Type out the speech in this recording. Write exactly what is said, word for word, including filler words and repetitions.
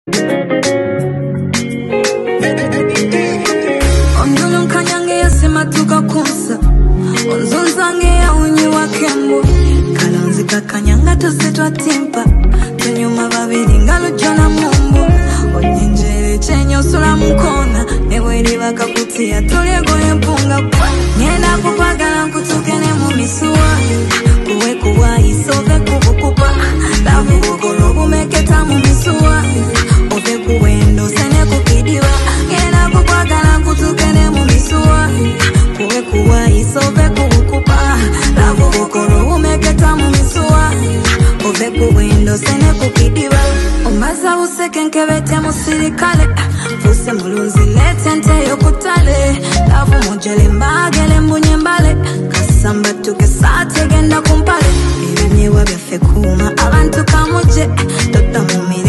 Ondulum kanyange yasema tukakunsa Onzunzange ya unyi wa kembo Kalonzika kanyanga tusetwa timpa Tunyuma babiri ngalo jona mumbu Onyenjere chenye usula mkona Eweli waka kutia tulego mpunga Nyena kupagala kutukene mumisuwa Kuwe kuwa isove kubukupa Lavu kukolo kumeketa mumisuwa Ove kuwendo sene kukidiwa Nyena kupagala kutukene mumisuwa Kuwe kuwa isove kubukupa Lavu kukolo kumeketa mumisuwa Ove kuwendo sene kukidiwa Omaza useke nkebete musirikale Fuse mulunzi lete nte yokutale Lavu mojele mbagele mbunye mbale Kasamba tuke sate genda kumpale Ibinyewa befe kuma abantu kamuje Tota mumile